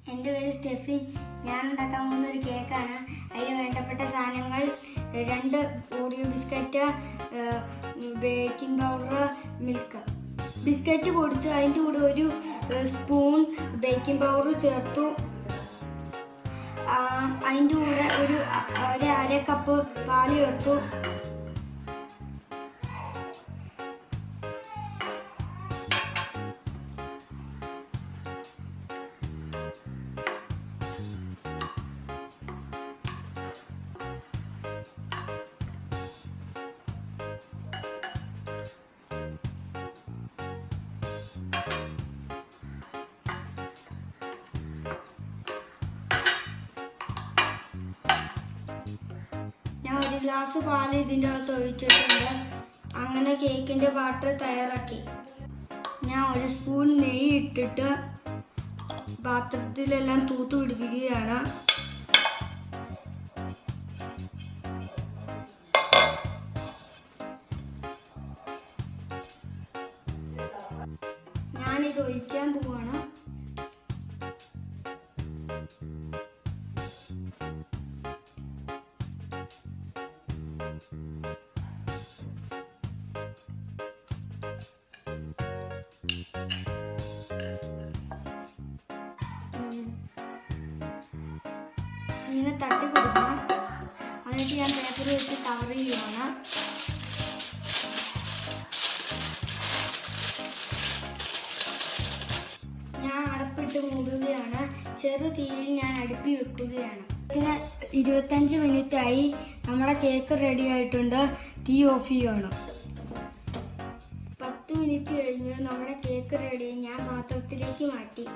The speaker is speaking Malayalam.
എൻ്റെ പേര് സ്റ്റെഫി. ഞാൻ ഉണ്ടാക്കാൻ പോകുന്ന ഒരു കേക്കാണ്. അതിന് വേണ്ടപ്പെട്ട സാധനങ്ങൾ 2 Oreo biscuit, baking powder, milk. Biscuit പൊടിച്ചു, അതിൻ്റെ കൂടെ 1 സ്പൂൺ ബേക്കിംഗ് പൗഡർ ചേർത്തു. അതിൻ്റെ കൂടെ ഒരു അര കപ്പ് പാല് ചേർത്തു. ഞാൻ 1 ഗ്ലാസ് പാല് ഇതിൻ്റെ അകത്ത് ഒഴിച്ചിട്ടുണ്ട്. അങ്ങനെ കേക്കിൻ്റെ ബാറ്റർ തയ്യാറാക്കി. ഞാൻ 1 സ്പൂൺ നെയ്യ് ഇട്ടിട്ട് പാത്രത്തിലെല്ലാം തൂത്ത് പിടിപ്പിക്കുകയാണ്. ഞാനിത് ഒഴിക്കാൻ പോവാണ്. ഇങ്ങനെ തട്ടി കൊടുക്കണം. എന്നിട്ട് ഞാൻ പേപ്പർ വെച്ച് കവർ ചെയ്യുകയാണ്. ഞാൻ അടപ്പിട്ട് മൂടുകയാണ്. ചെറു തീയിൽ ഞാൻ അടുപ്പി വെക്കുകയാണ്. ഇതിന് 25 മിനിറ്റായി. നമ്മുടെ കേക്ക് റെഡി ആയിട്ടുണ്ട്. തീ ഓഫ് ചെയ്യണം. 10 മിനിറ്റ് കഴിഞ്ഞ് നമ്മുടെ കേക്ക് റെഡി. ഞാൻ പാത്രത്തിലേക്ക് മാറ്റി.